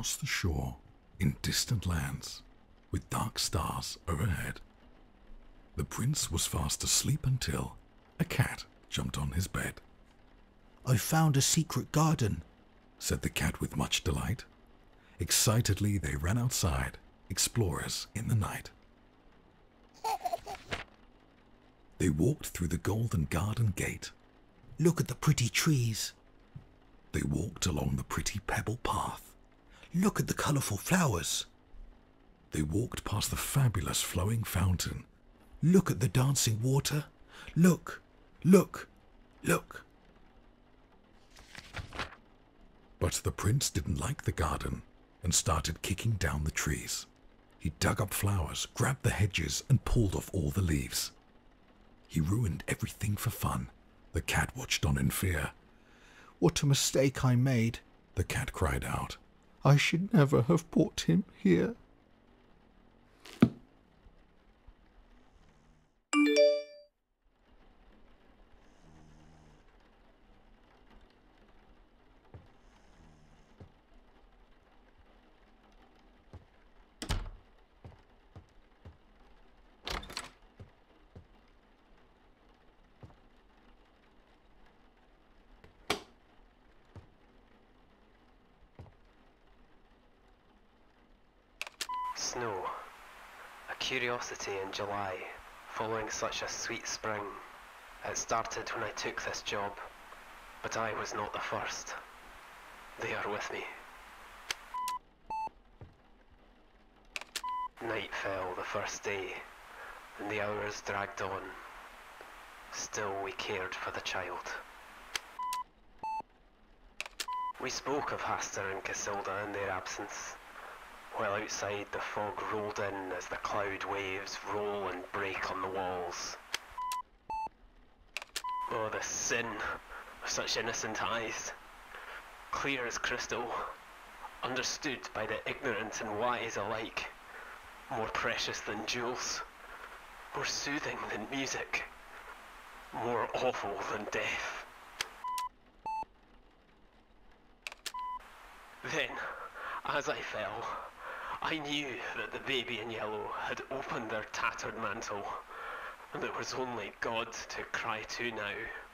across the shore in distant lands, with dark stars overhead. The prince was fast asleep until a cat jumped on his bed. "I found a secret garden," said the cat with much delight. Excitedly they ran outside, explorers in the night. They walked through the golden garden gate. "Look at the pretty trees." They walked along the pretty pebble path. "Look at the colourful flowers." They walked past the fabulous flowing fountain. "Look at the dancing water. Look, look, look." But the prince didn't like the garden and started kicking down the trees. He dug up flowers, grabbed the hedges, and pulled off all the leaves. He ruined everything for fun. The cat watched on in fear. "What a mistake I made," the cat cried out. "I should never have brought him here." Snow, a curiosity in July, following such a sweet spring. It started when I took this job, but I was not the first. They are with me. Night fell the first day, and the hours dragged on. Still we cared for the child. We spoke of Hastur and Casilda in their absence, while outside the fog rolled in as the cloud waves roll and break on the walls. Oh, the sin of such innocent eyes, clear as crystal, understood by the ignorant and wise alike, more precious than jewels, more soothing than music, more awful than death. Then, as I fell, I knew that the baby in yellow had opened their tattered mantle, and it was only God to cry to now.